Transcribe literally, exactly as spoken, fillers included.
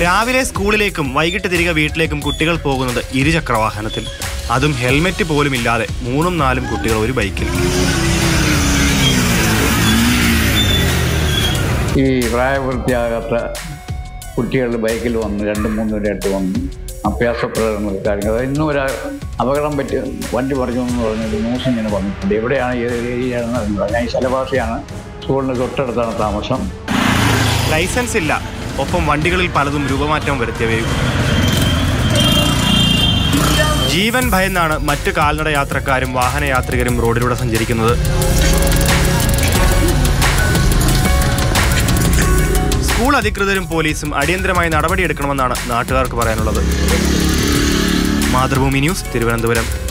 രാവിലെ സ്കൂളിലേക്കും വൈകിട്ട് തിരികെ വീട്ടിലേക്കും കുട്ടികൾ പോകുന്നത് ഇരുചക്രവാഹനത്തിൽ. അതും ഹെൽമെറ്റ് പോലും ഇല്ലാതെ മൂന്നും നാലും കുട്ടികൾ ഒരു ബൈക്കിൽ. ഈ പ്രായപൂർത്തിയാകാത്ത കുട്ടികൾ ബൈക്കിൽ വന്ന് രണ്ട് മൂന്ന് പേരായിട്ട് വന്ന് അഭ്യാസപ്രകടനങ്ങൾ കാര്യങ്ങൾ ഇന്നും ഒരു അപകടം പറ്റി വണ്ടി പറഞ്ഞു എന്ന് പറഞ്ഞൊരു ന്യൂസ് ഇങ്ങനെ വന്നിട്ടുണ്ട്. എവിടെയാണ് ഏത് ഏരിയയാണെന്ന് അറിഞ്ഞില്ല. ഞാൻ ഈ സ്ഥലവാസിയാണ്. സ്കൂളിന് തൊട്ടടുത്താണ് താമസം. ലൈസൻസ് ഇല്ല, ഒപ്പം വണ്ടികളിൽ പലതും രൂപമാറ്റം വരുത്തിയവയും. ജീവൻ ഭയന്നാണ് മറ്റു കാൽനട യാത്രക്കാരും വാഹനയാത്രികരും റോഡിലൂടെ സഞ്ചരിക്കുന്നത്. സ്കൂൾ അധികൃതരും പോലീസും അടിയന്തരമായി നടപടിയെടുക്കണമെന്നാണ് നാട്ടുകാർക്ക് പറയാനുള്ളത്. മാതൃഭൂമി ന്യൂസ്, തിരുവനന്തപുരം.